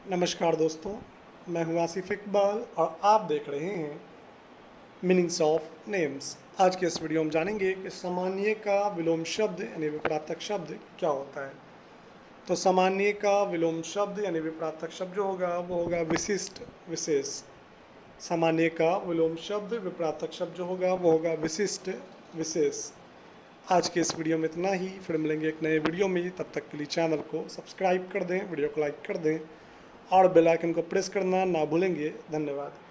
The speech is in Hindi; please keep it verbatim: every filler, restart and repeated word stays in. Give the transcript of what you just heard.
नमस्कार दोस्तों, मैं हूं आसिफ इकबाल और आप देख रहे हैं मीनिंग्स ऑफ नेम्स। आज के इस वीडियो में जानेंगे कि सामान्य का विलोम शब्द यानी विपरीतक शब्द क्या होता है। तो सामान्य का विलोम शब्द यानी विपरीतक शब्द जो होगा वो होगा विशिष्ट विशेष। सामान्य का विलोम शब्द विपरीतक शब्द जो होगा वो होगा विशिष्ट विशेष। आज के इस वीडियो में इतना ही, फिर मिलेंगे एक नए वीडियो में। तब तक के लिए चैनल को सब्सक्राइब कर दें, वीडियो को लाइक कर दें और बेल आइकन को प्रेस करना ना भूलेंगे। धन्यवाद।